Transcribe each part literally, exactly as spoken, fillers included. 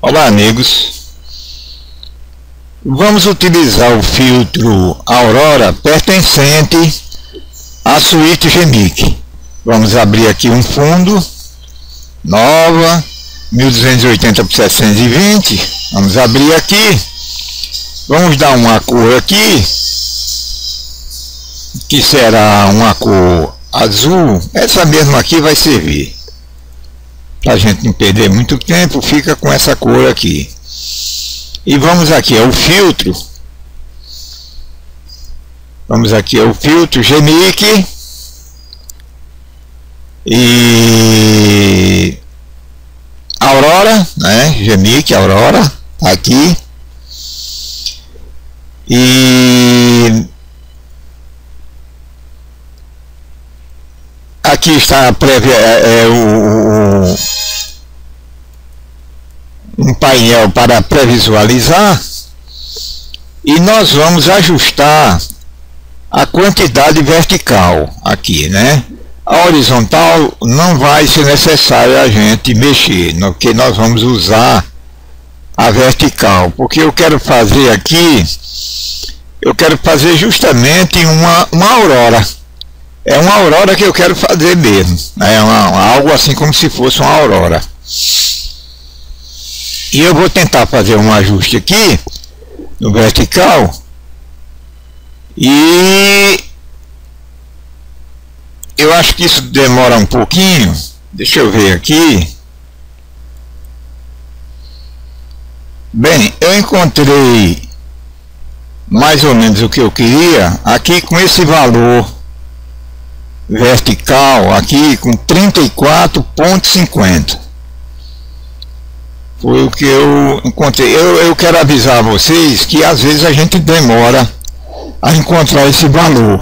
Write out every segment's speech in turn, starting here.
Olá amigos, vamos utilizar o filtro Aurora pertencente à suíte Gemic. Vamos abrir aqui um fundo, nova, mil duzentos e oitenta por setecentos e vinte, vamos abrir aqui, vamos dar uma cor aqui, que será uma cor azul, essa mesma aqui vai servir. Para a gente não perder muito tempo, fica com essa cor aqui. E vamos aqui ao filtro. Vamos aqui ao filtro Gemic. E Aurora, né? Gemic, Aurora, aqui. E aqui está a prévia, é, é, o, o, um painel para pré-visualizar, e nós vamos ajustar a quantidade vertical aqui, né? A horizontal não vai ser necessário a gente mexer, porque nós vamos usar a vertical, porque eu quero fazer aqui, eu quero fazer justamente uma, uma aurora. É uma aurora que eu quero fazer mesmo. É uma, algo assim como se fosse uma aurora. E eu vou tentar fazer um ajuste aqui no vertical. E eu acho que isso demora um pouquinho. Deixa eu ver aqui. Bem, eu encontrei mais ou menos o que eu queria aqui com esse valor vertical aqui com trinta e quatro ponto cinquenta. Foi o que eu encontrei. Eu, eu quero avisar vocês que às vezes a gente demora a encontrar esse valor.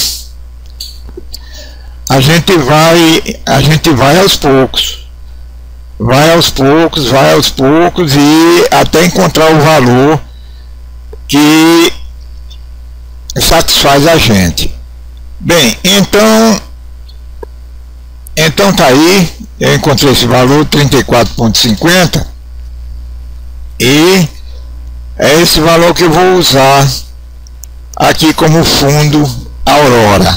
A gente vai, a gente vai aos poucos. Vai aos poucos, vai aos poucos e até encontrar o valor que satisfaz a gente. Bem, então, então tá aí, eu encontrei esse valor trinta e quatro ponto cinquenta e é esse valor que eu vou usar aqui como fundo Aurora.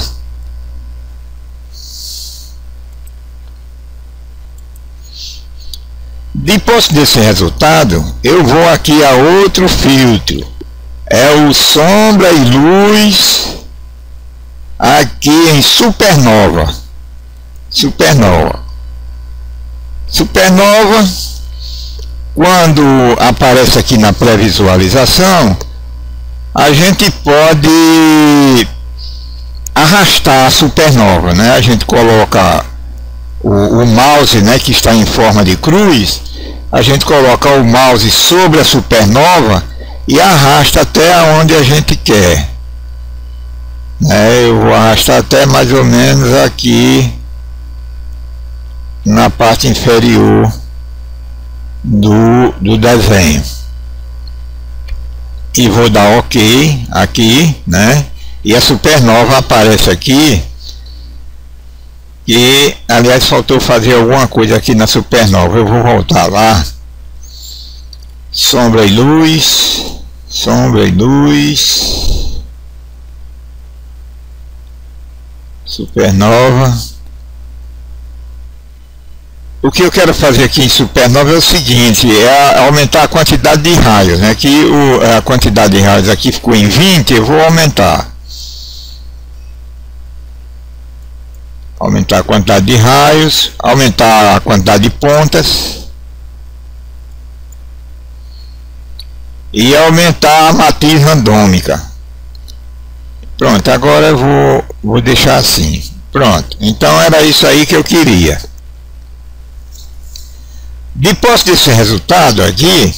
Depois desse resultado, eu vou aqui a outro filtro, é o sombra e luz. Aqui em supernova, supernova, supernova, quando aparece aqui na pré-visualização, a gente pode arrastar a supernova, né? A gente coloca o, o mouse, né, que está em forma de cruz, a gente coloca o mouse sobre a supernova e arrasta até onde a gente quer. É, eu vou arrastar até mais ou menos aqui na parte inferior do, do desenho e vou dar OK aqui, né? E a supernova aparece aqui. E aliás faltou fazer alguma coisa aqui na supernova, eu vou voltar lá, sombra e luz, sombra e luz, supernova. O que eu quero fazer aqui em supernova é o seguinte, é aumentar a quantidade de raios, né? Aqui o, a quantidade de raios aqui ficou em vinte, eu vou aumentar. Aumentar a quantidade de raios, aumentar a quantidade de pontas e aumentar a matriz randômica. Pronto, agora eu vou, vou deixar assim. Pronto, então era isso aí que eu queria. Depois desse resultado aqui,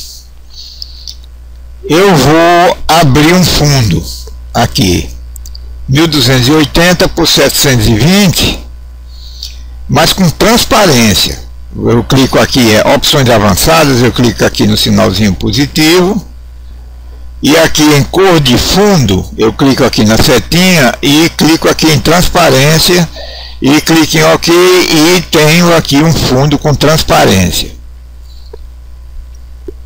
eu vou abrir um fundo aqui, mil duzentos e oitenta por setecentos e vinte, mas com transparência. Eu clico aqui, é opções avançadas, eu clico aqui no sinalzinho positivo. E aqui em cor de fundo, eu clico aqui na setinha e clico aqui em transparência e clico em OK e tenho aqui um fundo com transparência.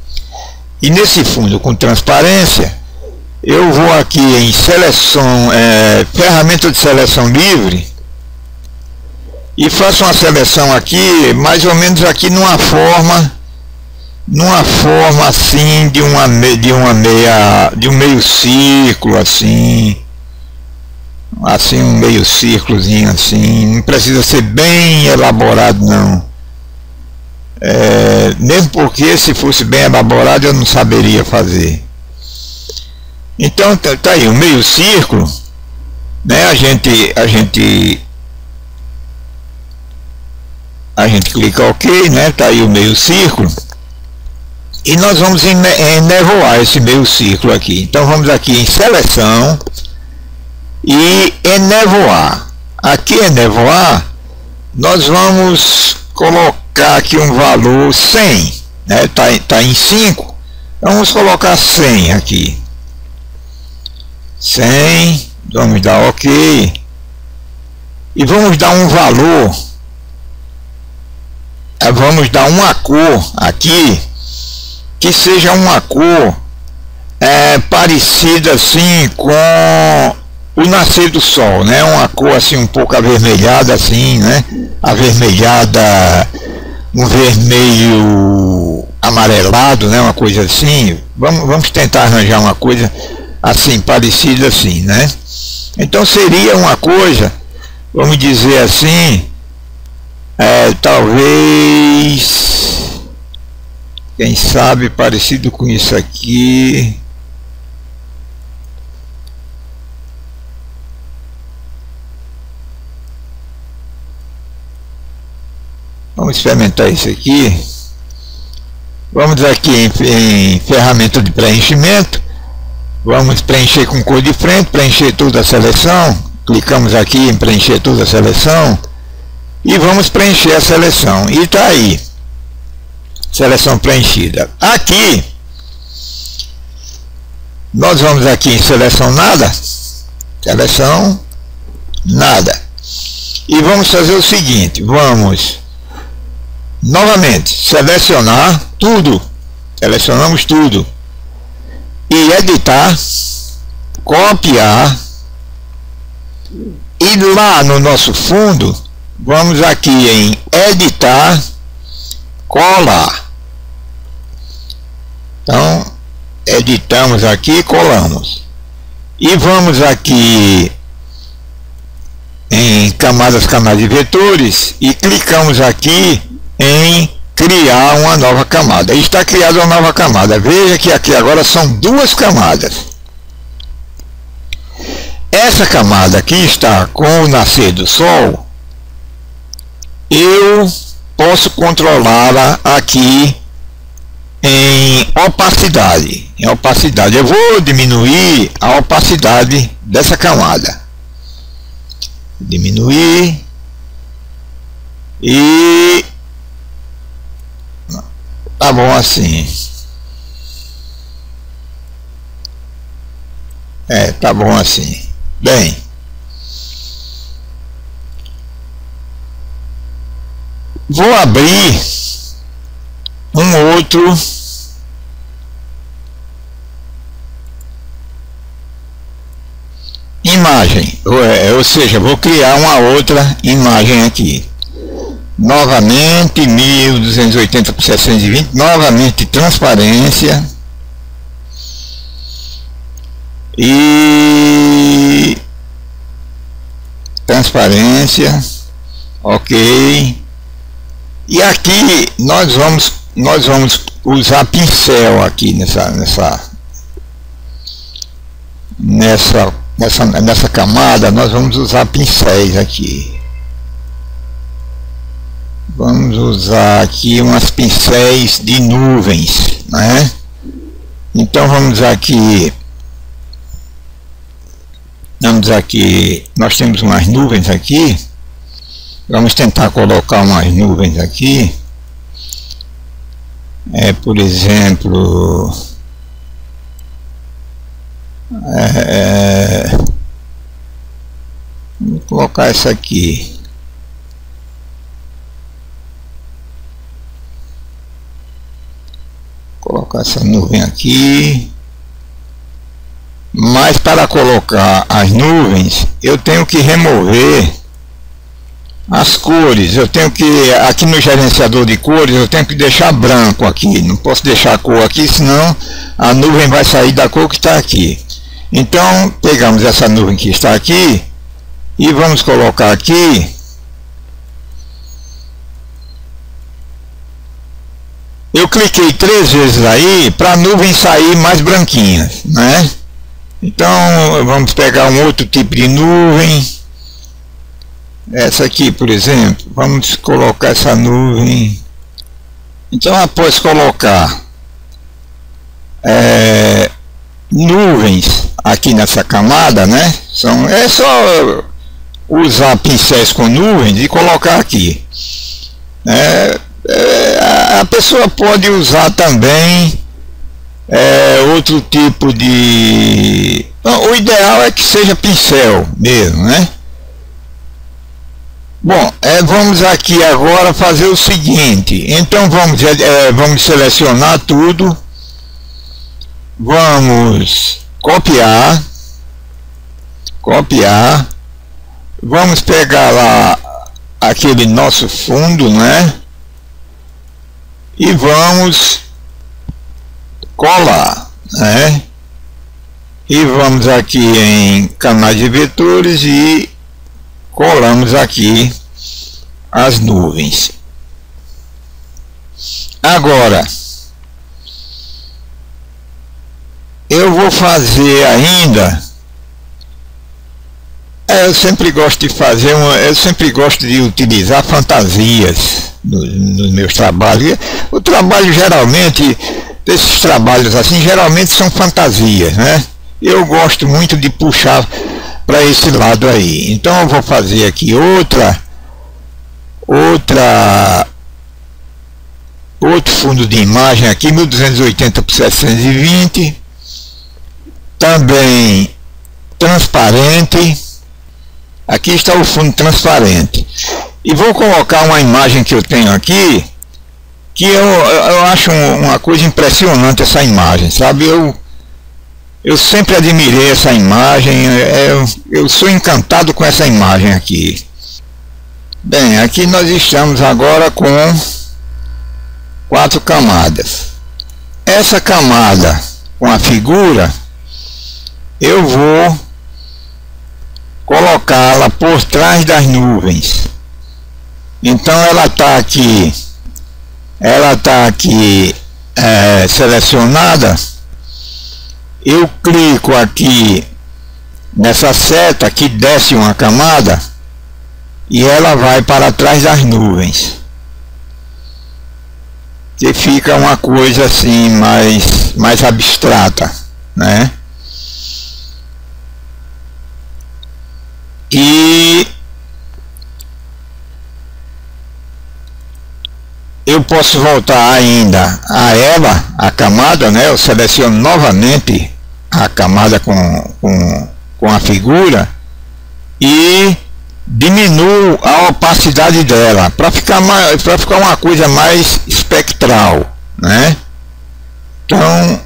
E nesse fundo com transparência, eu vou aqui em seleção, é, ferramenta de seleção livre, e faço uma seleção aqui, mais ou menos aqui numa forma, numa forma assim de uma de uma meia, de um meio círculo assim, assim um meio círculozinho assim, não precisa ser bem elaborado não. É, mesmo porque se fosse bem elaborado eu não saberia fazer. Então tá, tá aí um meio círculo, né? A gente a gente a gente clica OK, né? Tá aí o meio círculo. E nós vamos enevoar esse meio círculo aqui. Então vamos aqui em seleção e enevoar. Aqui enevoar, nós vamos colocar aqui um valor cem, né? Tá, tá em cinco. Então vamos colocar cem aqui. cem, vamos dar OK. E vamos dar um valor. Vamos dar uma cor aqui que seja uma cor é, parecida assim com o nascer do sol, né? Uma cor assim um pouco avermelhada assim, né? Avermelhada, um vermelho amarelado, né? Uma coisa assim. Vamos, vamos tentar arranjar uma coisa assim parecida assim, né? Então seria uma coisa, vamos dizer assim, é, talvez, quem sabe, parecido com isso aqui. Vamos experimentar isso aqui. Vamos aqui em, em ferramenta de preenchimento. Vamos preencher com cor de frente, preencher toda a seleção. Clicamos aqui em preencher toda a seleção. E vamos preencher a seleção. E está aí. Seleção preenchida. Aqui, nós vamos aqui em seleção nada. Seleção nada. E vamos fazer o seguinte. Vamos novamente selecionar tudo. Selecionamos tudo. E editar. Copiar. E lá no nosso fundo, vamos aqui em editar, colar. Então, editamos aqui e colamos. E vamos aqui em camadas, camadas de vetores e clicamos aqui em criar uma nova camada. Está criada uma nova camada. Veja que aqui agora são duas camadas. Essa camada aqui está com o nascer do sol. Eu posso controlá-la aqui em opacidade. Em opacidade, eu vou diminuir a opacidade dessa camada. Diminuir e tá bom assim. É, tá bom assim. Bem, vou abrir um outro imagem, ou, ou seja, vou criar uma outra imagem aqui. Novamente mil duzentos e oitenta por setecentos e vinte, novamente transparência e transparência, OK. E aqui nós vamos nós vamos usar pincel aqui nessa nessa nessa nessa nessa camada. Nós vamos usar pincéis aqui. Vamos usar aqui umas pincéis de nuvens, né? Então vamos aqui vamos aqui nós temos umas nuvens aqui. Vamos tentar colocar umas nuvens aqui. É, por exemplo, é, vou colocar essa aqui. colocar essa nuvem aqui. Mas para colocar as nuvens eu tenho que remover as cores. Eu tenho que, aqui no gerenciador de cores, eu tenho que deixar branco aqui. Não posso deixar a cor aqui, senão a nuvem vai sair da cor que está aqui. Então pegamos essa nuvem que está aqui e vamos colocar aqui. Eu cliquei três vezes aí para a nuvem sair mais branquinha, né? Então vamos pegar um outro tipo de nuvem. Essa aqui, por exemplo, vamos colocar essa nuvem. Então, após colocar é, nuvens aqui nessa camada, né? São, é só usar pincéis com nuvens e colocar aqui. É, é, a pessoa pode usar também é, outro tipo de... Não, o ideal é que seja pincel mesmo, né? Bom, é, vamos aqui agora fazer o seguinte. Então vamos, é, vamos selecionar tudo. Vamos copiar. Copiar. Vamos pegar lá aquele nosso fundo, né? E vamos colar, né? E vamos aqui em canais de vetores e colamos aqui as nuvens. Agora eu vou fazer ainda, eu sempre gosto de fazer uma, eu sempre gosto de utilizar fantasias nos, nos meus trabalhos. O trabalho geralmente, desses trabalhos assim, geralmente são fantasias, né? Eu gosto muito de puxar para esse lado aí. Então eu vou fazer aqui outra outra outro fundo de imagem aqui, mil duzentos e oitenta por setecentos e vinte, também transparente. Aqui está o fundo transparente e vou colocar uma imagem que eu tenho aqui, que eu, eu acho uma coisa impressionante essa imagem, sabe? Eu Eu sempre admirei essa imagem, eu, eu sou encantado com essa imagem aqui. Bem, aqui nós estamos agora com quatro camadas. Essa camada com a figura, eu vou colocá-la por trás das nuvens. Então ela está aqui, ela está aqui é, selecionada. Eu clico aqui nessa seta que desce uma camada e ela vai para trás das nuvens, que fica uma coisa assim mais, mais abstrata, né? E eu posso voltar ainda a ela, a camada, né? Eu seleciono novamente a camada com, com, com a figura e diminuo a opacidade dela para ficar mais, para ficar uma coisa mais espectral, né? Então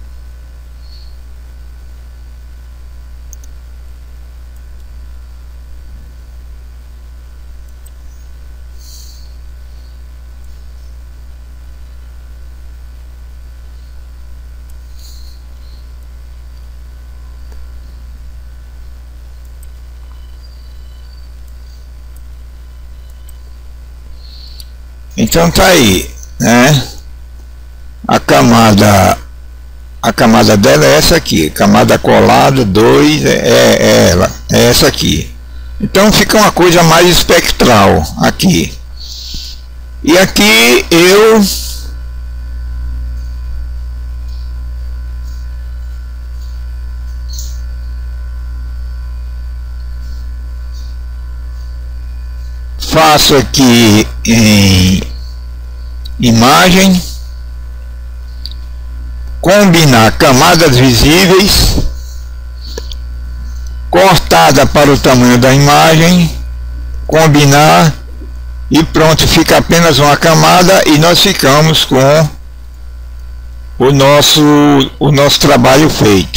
Então tá aí, né? A camada, a camada dela é essa aqui, camada colada dois é, é ela, é essa aqui. Então fica uma coisa mais espectral aqui. E aqui eu faço aqui em imagem, combinar camadas visíveis, cortada para o tamanho da imagem, combinar e pronto, fica apenas uma camada e nós ficamos com o nosso, o nosso trabalho feito.